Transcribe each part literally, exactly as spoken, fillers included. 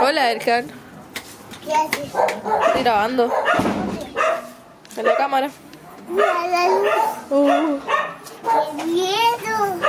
Hola, Erkan. ¿Qué haces? Estoy grabando. En la cámara. Mira la luz. Uh. ¡Qué miedo!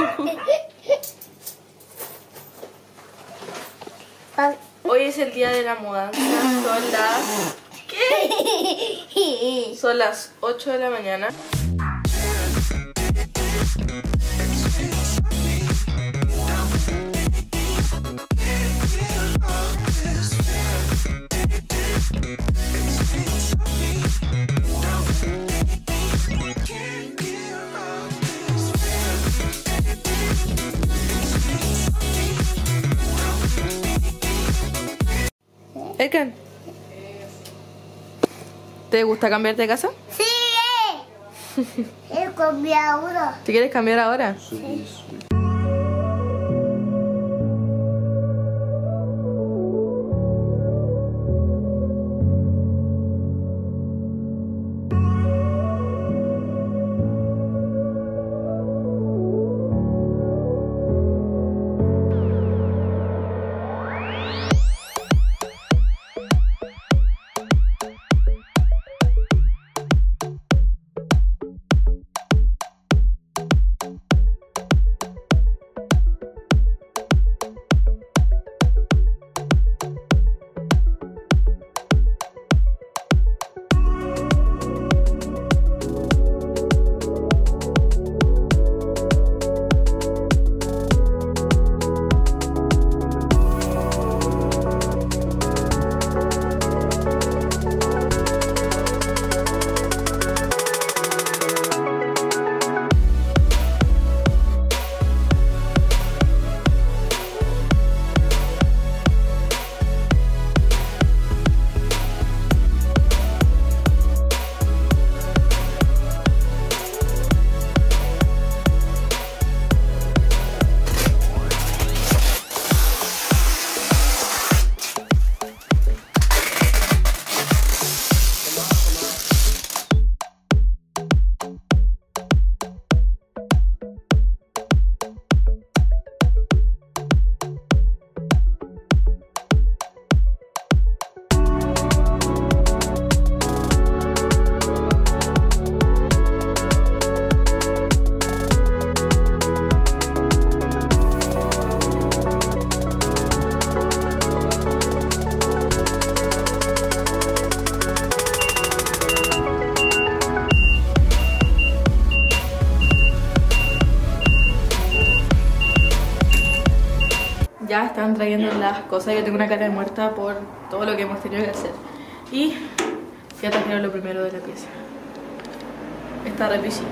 Hoy es el día de la mudanza. Son las... ¿Qué? Son las ocho de la mañana. Erkan, ¿te gusta cambiarte de casa? ¡Sí! He cambiado uno. ¿Te quieres cambiar ahora? Sí. Ya están trayendo las cosas. Yo tengo una cara de muerta por todo lo que hemos tenido que hacer. Y ya trajeron lo primero de la pieza. Esta repisita.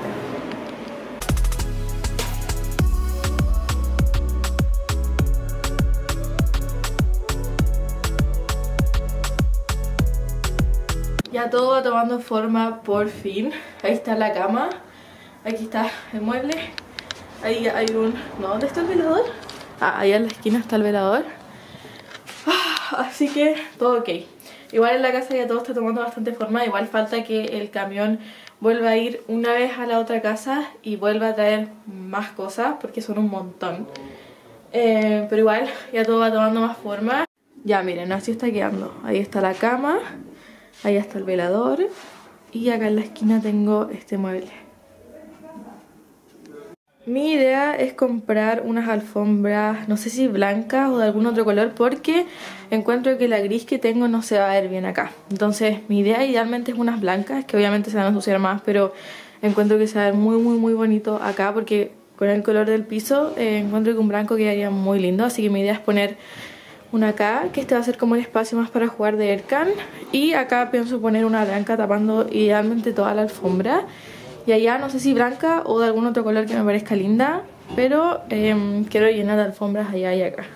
Ya todo va tomando forma por fin. Ahí está la cama. Aquí está el mueble. Ahí hay un... ¿No? ¿Dónde está el velador? Ah, ahí en la esquina está el velador. Ah, así que todo ok. Igual en la casa ya todo está tomando bastante forma. Igual falta que el camión vuelva a ir una vez a la otra casa y vuelva a traer más cosas, porque son un montón. eh, Pero igual ya todo va tomando más forma. Ya miren, así está quedando. Ahí está la cama. Ahí está el velador. Y acá en la esquina tengo este mueble. Mi idea es comprar unas alfombras, no sé si blancas o de algún otro color, porque encuentro que la gris que tengo no se va a ver bien acá. Entonces mi idea idealmente es unas blancas, que obviamente se van a ensuciar más, pero encuentro que se va a ver muy muy muy bonito acá, porque con el color del piso eh, encuentro que un blanco quedaría muy lindo. Así que mi idea es poner una acá, que este va a ser como el espacio más para jugar de Erkan. Y acá pienso poner una blanca tapando idealmente toda la alfombra. Y allá no sé si blanca o de algún otro color que me parezca linda, pero eh, quiero llenar de alfombras allá y acá.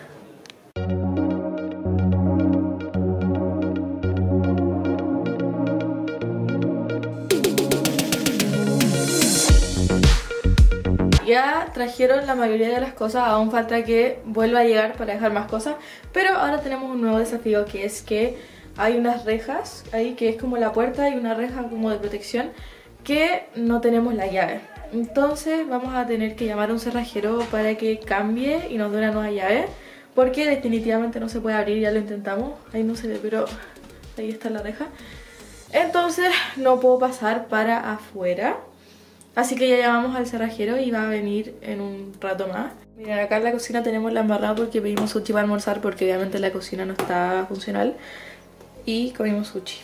Ya trajeron la mayoría de las cosas, aún falta que vuelva a llegar para dejar más cosas. Pero ahora tenemos un nuevo desafío, que es que hay unas rejas ahí, que es como la puerta y una reja como de protección, que no tenemos la llave. Entonces vamos a tener que llamar a un cerrajero para que cambie y nos dé una nueva llave, porque definitivamente no se puede abrir, ya lo intentamos. Ahí no se ve, pero ahí está la reja. Entonces no puedo pasar para afuera. Así que ya llamamos al cerrajero y va a venir en un rato más. Miren, acá en la cocina tenemos la embarrada porque pedimos sushi para almorzar, porque obviamente la cocina no está funcional. Y comimos sushi.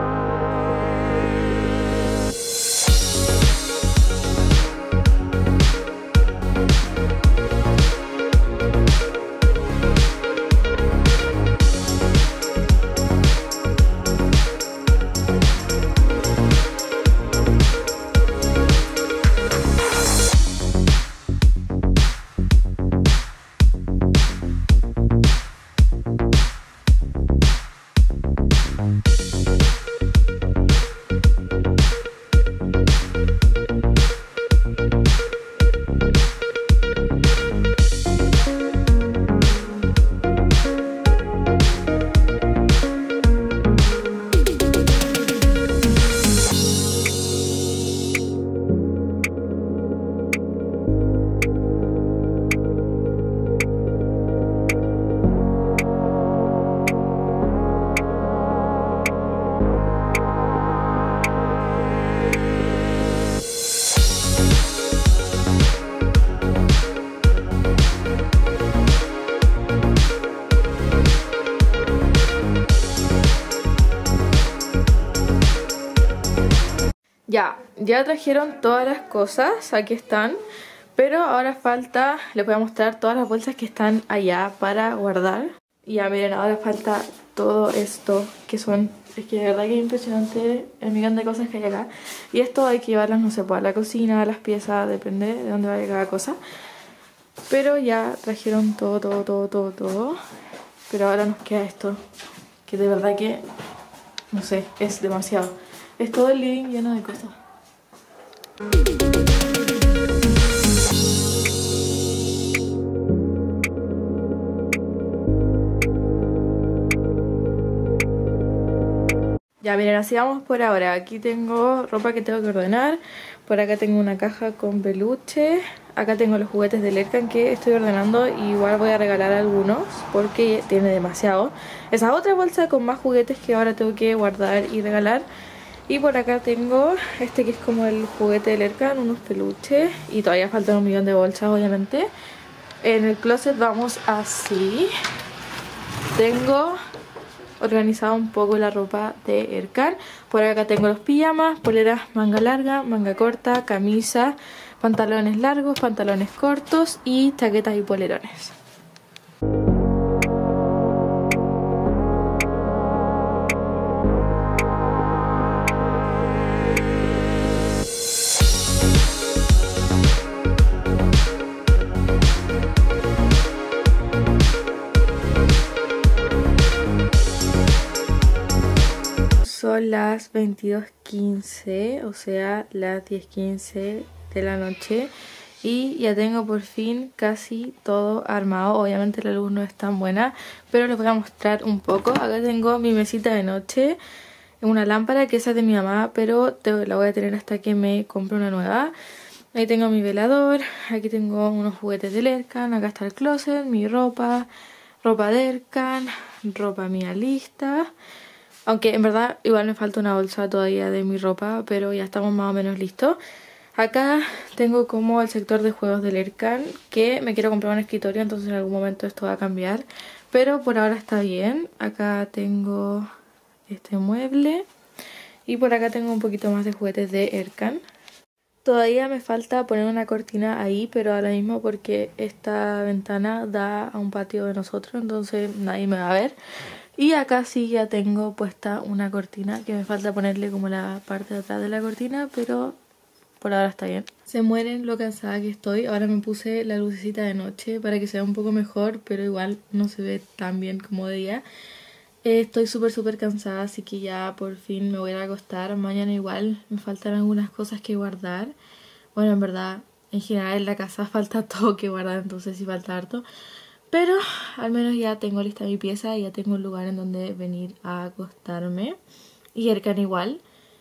Ya, ya trajeron todas las cosas, aquí están. Pero ahora falta, les voy a mostrar todas las bolsas que están allá para guardar. Y ya miren, ahora falta todo esto, que son, es que de verdad que es impresionante el millón de cosas que hay acá. Y esto hay que llevarlas, no sé, pues, a la cocina, a las piezas, depende de dónde vaya cada cosa. Pero ya trajeron todo, todo, todo, todo, todo. Pero ahora nos queda esto, que de verdad que, no sé, es demasiado. Es todo el living lleno de cosas. Ya miren, así vamos por ahora. Aquí tengo ropa que tengo que ordenar. Por acá tengo una caja con peluche. Acá tengo los juguetes de Lercan que estoy ordenando. Y igual voy a regalar algunos porque tiene demasiado. Esa otra bolsa con más juguetes que ahora tengo que guardar y regalar. Y por acá tengo este que es como el juguete de Lercan, unos peluches. Y todavía faltan un millón de bolsas, obviamente. En el closet vamos así. Tengo organizado un poco la ropa de Ercan. Por acá tengo los pijamas, poleras manga larga, manga corta, camisa, pantalones largos, pantalones cortos y chaquetas y polerones. Son las veintidós quince, o sea, las diez quince de la noche. Y ya tengo por fin casi todo armado. Obviamente la luz no es tan buena, pero les voy a mostrar un poco. Acá tengo mi mesita de noche, una lámpara que esa es de mi mamá, pero la voy a tener hasta que me compre una nueva. Ahí tengo mi velador, aquí tengo unos juguetes de Lercan, acá está el closet, mi ropa, ropa de Lercan, ropa mía lista. Aunque en verdad igual me falta una bolsa todavía de mi ropa, pero ya estamos más o menos listos. Acá tengo como el sector de juegos de Lercan, que me quiero comprar un escritorio, entonces en algún momento esto va a cambiar. Pero por ahora está bien. Acá tengo este mueble y por acá tengo un poquito más de juguetes de Lercan. Todavía me falta poner una cortina ahí, pero ahora mismo porque esta ventana da a un patio de nosotros, entonces nadie me va a ver. Y acá sí ya tengo puesta una cortina, que me falta ponerle como la parte de atrás de la cortina, pero por ahora está bien. Se mueren lo cansada que estoy. Ahora me puse la lucecita de noche para que sea un poco mejor, pero igual no se ve tan bien como de día. Eh, estoy súper súper cansada, así que ya por fin me voy a ir a acostar. Mañana igual me faltan algunas cosas que guardar. Bueno, en verdad, en general en la casa falta todo que guardar, entonces sí falta harto. Pero al menos ya tengo lista mi pieza y ya tengo un lugar en donde venir a acostarme. Y Ercan igual.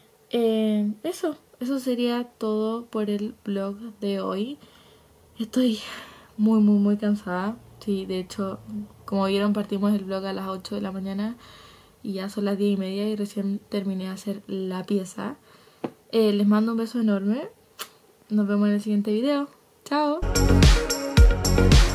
Eh, eso, eso sería todo por el vlog de hoy. Estoy muy muy muy cansada. Sí, de hecho, como vieron, partimos el vlog a las ocho de la mañana y ya son las diez y media y recién terminé de hacer la pieza. Eh, les mando un beso enorme. Nos vemos en el siguiente video. Chao.